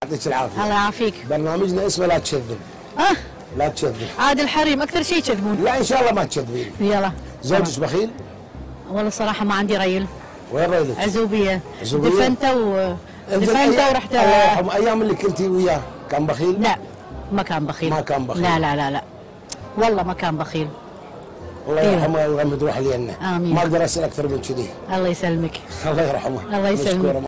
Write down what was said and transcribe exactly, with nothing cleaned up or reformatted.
يعطيك العافيه. الله يعافيك. برنامجنا اسمه لا تكذب. اه لا تكذب. عاد الحريم اكثر شيء يكذبون. لا ان شاء الله ما تكذبين. يلا. زوجك بخيل؟ والله صراحه ما عندي ريل. وين ريلك؟ عزوبيه. عزوبيه؟ دفنته و دفنته ورحت. الله يرحمه ايام اللي كنتي وياه كان بخيل؟ لا ما كان بخيل. ما كان بخيل. لا لا لا لا والله ما كان بخيل. الله يرحمه ويغمد روح الجنه. امين. ما اقدر اسال اكثر من كذي. الله يسلمك. الله يرحمه. الله يسلمك.